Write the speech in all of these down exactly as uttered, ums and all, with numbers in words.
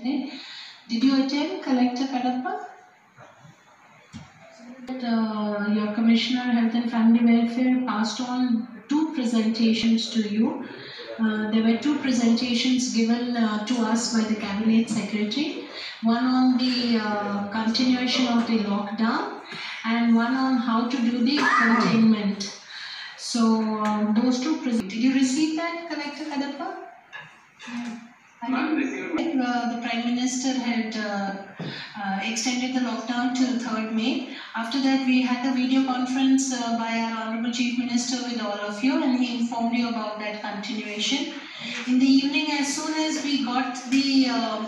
Did you attend Collector Kadapa? Uh, your Commissioner Health and Family Welfare passed on two presentations to you. Uh, there were two presentations given uh, to us by the Cabinet Secretary. One on the uh, continuation of the lockdown and one on how to do the containment. So uh, those two presentations. Did you receive that, Collector Kadapa? Yeah. I think uh, the Prime Minister had uh, uh, extended the lockdown till third May. After that, we had the video conference uh, by our Honourable Chief Minister with all of you, and he informed you about that continuation. In the evening, as soon as we got the uh,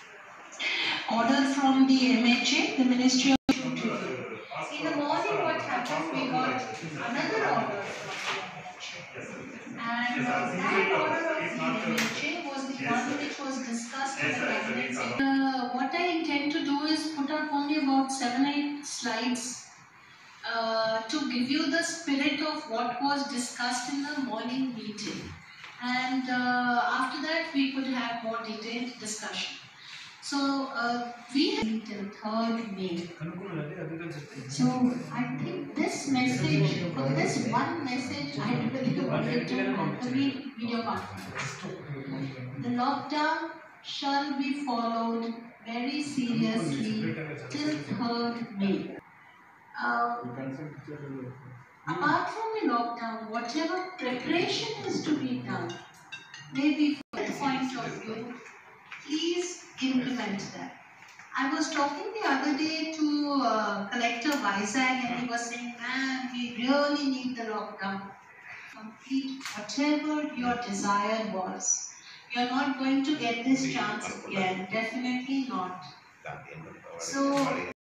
order from the M H A, the Ministry of Nutrition, in the morning what happened, we got another order from the M H A. And uh, that order of the M H A was the one which was discussed in the Cabinet. Uh, what I intend to do is put up only about seven eight slides uh, to give you the spirit of what was discussed in the morning meeting. And uh, after that, we could have more detailed discussion. So, uh, we have till third May. So, I think this message, for this one message, I really wanted to have the video conference. The lockdown shall be followed very seriously till third May. Um, apart from the lockdown, whatever preparation is to be done, maybe from that point of view, please implement that. I was talking the other day to uh, Collector Vizag, and he was saying, man, we really need the lockdown. Complete whatever your desire was. You're not going to get this chance again. Definitely not. So,